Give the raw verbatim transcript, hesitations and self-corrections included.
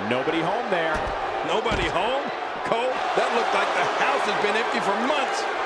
Nobody home there. Nobody home? Cole, that looked like the house has been empty for months.